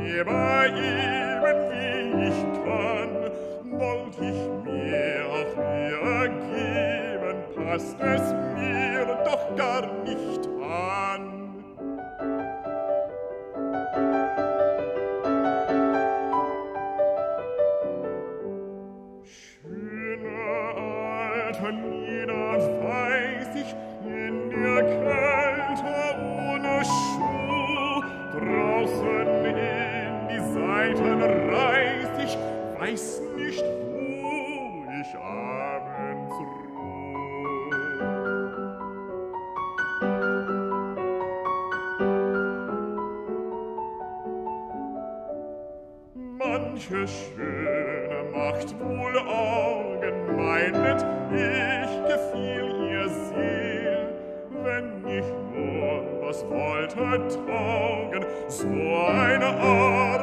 lebe eben wie ich kann. Wollt ich mir auch ihr geben, passt es mir doch gar nicht an. Lieder weiß ich in der Kälte ohne Schuh, draußen in die Seiten reiß ich, weiß nicht, wo ich abends ruh. Manche Schöne macht wohl Augen, meinet, ich gefiel ihr sehr, wenn ich nur was wollte taugen, so eine Art